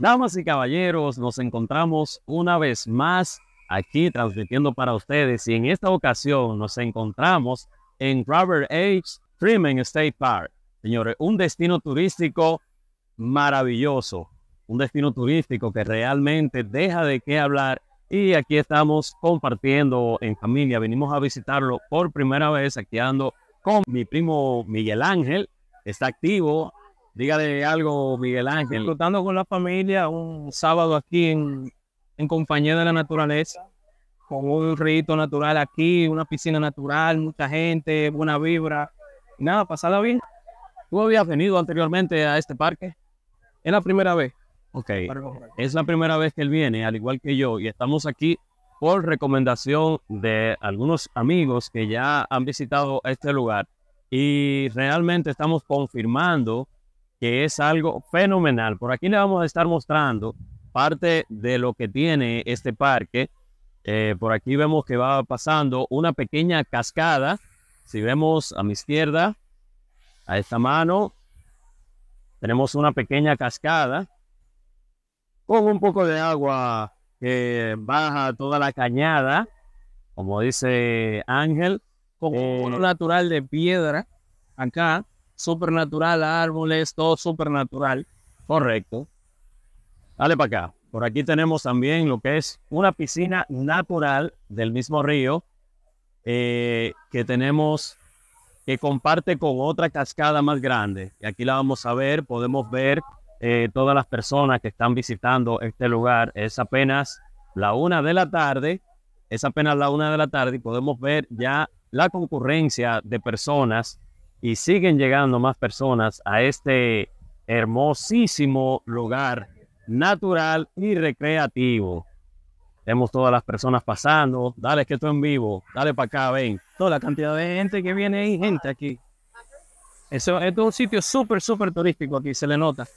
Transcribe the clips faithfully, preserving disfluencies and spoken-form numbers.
Damas y caballeros, nos encontramos una vez más aquí transmitiendo para ustedes y en esta ocasión nos encontramos en Robert H. Freeman State Park. Señores, un destino turístico maravilloso, un destino turístico que realmente deja de qué hablar y aquí estamos compartiendo en familia. Venimos a visitarlo por primera vez, aquí ando con mi primo Miguel Ángel, está activo. Dígale algo, Miguel Ángel. Disfrutando con la familia un sábado aquí en, en compañía de la naturaleza, con un río natural aquí, una piscina natural, mucha gente, buena vibra. Y nada, pasada bien. ¿Tú habías venido anteriormente a este parque? Es la primera vez. Ok, es la primera vez que él viene, al igual que yo, y estamos aquí por recomendación de algunos amigos que ya han visitado este lugar y realmente estamos confirmando que es algo fenomenal. Por aquí le vamos a estar mostrando parte de lo que tiene este parque. Eh, por aquí vemos que va pasando una pequeña cascada. Si vemos a mi izquierda, a esta mano, tenemos una pequeña cascada con un poco de agua que baja toda la cañada, como dice Ángel, Con eh, un natural de piedra acá. Súper natural, árboles, todo súper natural. Correcto. Dale para acá. Por aquí tenemos también lo que es una piscina natural del mismo río eh, que tenemos, que comparte con otra cascada más grande. Y aquí la vamos a ver, podemos ver eh, todas las personas que están visitando este lugar. Es apenas la una de la tarde, es apenas la una de la tarde y podemos ver ya la concurrencia de personas. Y siguen llegando más personas a este hermosísimo lugar natural y recreativo. Vemos todas las personas pasando. Dale, que estoy en vivo. Dale para acá, ven. Toda la cantidad de gente que viene ahí, gente aquí. Eso, esto es un sitio súper, súper turístico aquí, se le nota.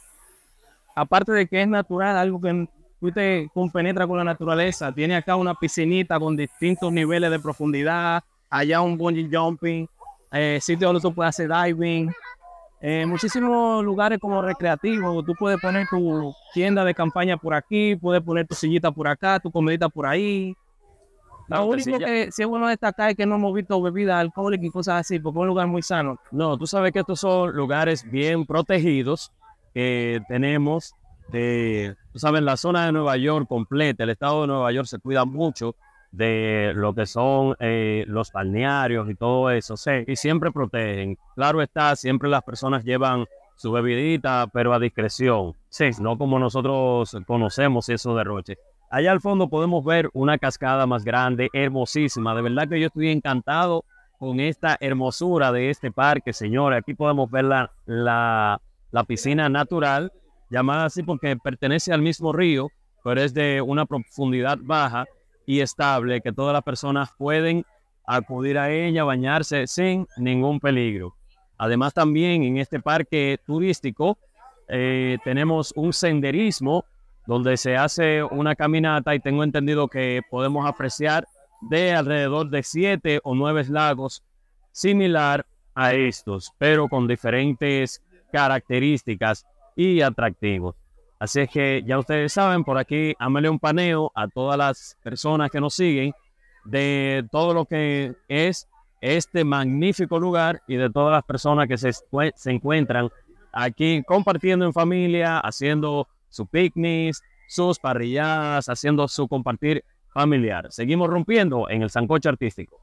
Aparte de que es natural, algo que usted compenetra con la naturaleza. Tiene acá una piscinita con distintos niveles de profundidad. Allá un bungee jumping. Eh, sitio donde tú puedes hacer diving, eh, muchísimos lugares como recreativos. Tú puedes poner tu tienda de campaña por aquí, puedes poner tu sillita por acá, tu comidita por ahí. Lo único que sí es bueno destacar es que no hemos visto bebidas alcohólicas y cosas así, porque es un lugar muy sano. No, tú sabes que estos son lugares bien protegidos que tenemos. De, tú sabes, la zona de Nueva York completa, el estado de Nueva York se cuida mucho de lo que son eh, los balnearios y todo eso, sí, y siempre protegen. Claro está, siempre las personas llevan su bebidita, pero a discreción, sí, no como nosotros conocemos esos derroches. Allá al fondo podemos ver una cascada más grande, hermosísima. De verdad que yo estoy encantado con esta hermosura de este parque, señores. Aquí podemos ver la, la, la piscina natural, llamada así porque pertenece al mismo río, pero es de una profundidad baja y estable, que todas las personas pueden acudir a ella, bañarse sin ningún peligro. Además también en este parque turístico eh, tenemos un senderismo donde se hace una caminata y tengo entendido que podemos apreciar de alrededor de siete o nueve lagos similar a estos, pero con diferentes características y atractivos. Así es que ya ustedes saben, por aquí hámele un paneo a todas las personas que nos siguen de todo lo que es este magnífico lugar y de todas las personas que se, se encuentran aquí compartiendo en familia, haciendo su picnic, sus parrilladas, haciendo su compartir familiar. Seguimos rompiendo en el sancocho artístico.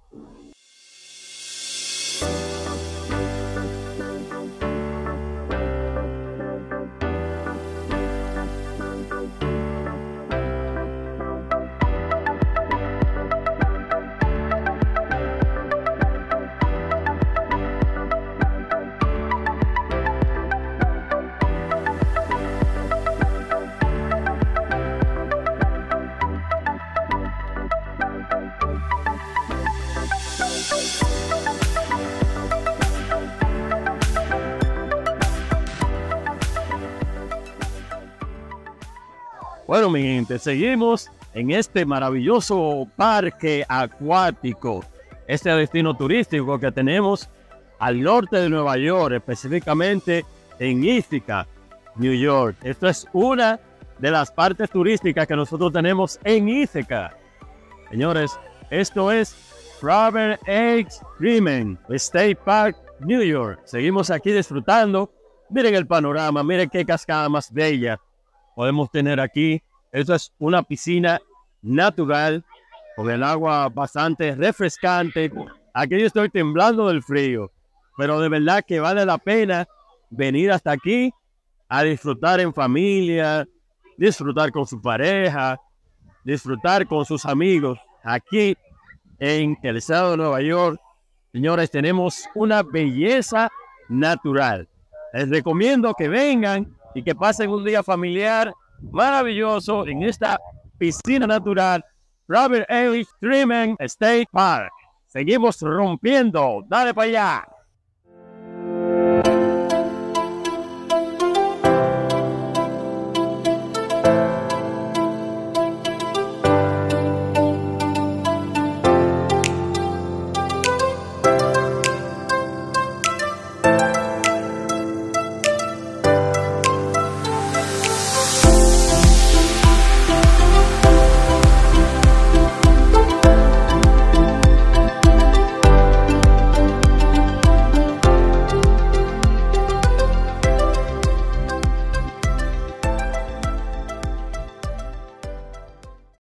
Bueno, mi gente, seguimos en este maravilloso parque acuático, este destino turístico que tenemos al norte de Nueva York, específicamente en Ithaca, New York. Esto es una de las partes turísticas que nosotros tenemos en Ítheca. Señores, esto es Robert H. Freeman State Park, New York. Seguimos aquí disfrutando. Miren el panorama, miren qué cascada más bella podemos tener aquí. Esto es una piscina natural con el agua bastante refrescante. Aquí yo estoy temblando del frío, pero de verdad que vale la pena venir hasta aquí a disfrutar en familia, disfrutar con su pareja, disfrutar con sus amigos. Aquí en el estado de Nueva York, señores, tenemos una belleza natural. Les recomiendo que vengan y que pasen un día familiar maravilloso en esta piscina natural Robert H. Freeman State Park. Seguimos rompiendo. Dale para allá.